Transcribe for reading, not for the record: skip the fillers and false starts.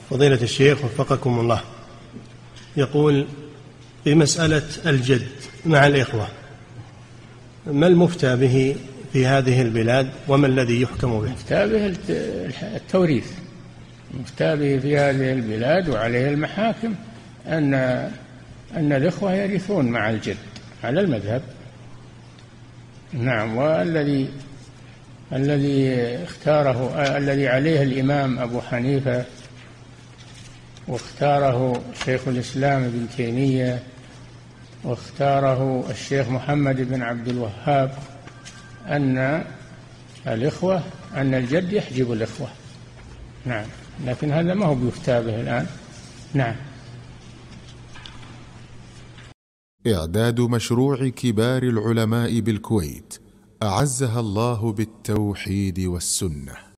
فضيلة الشيخ وفقكم الله، يقول في مسألة الجد مع الإخوة، ما المفتى به في هذه البلاد وما الذي يحكم به؟ المفتى به التوريث، المفتى به في هذه البلاد وعليه المحاكم أن الإخوة يرثون مع الجد على المذهب. نعم. الذي اختاره الذي عليه الإمام أبو حنيفة واختاره شيخ الإسلام ابن تيمية واختاره الشيخ محمد بن عبد الوهاب أن الجد يحجب الإخوة. نعم. لكن هذا ما هو بيفتى به الآن. نعم. إعداد مشروع كبار العلماء بالكويت أعزها الله بالتوحيد والسنة.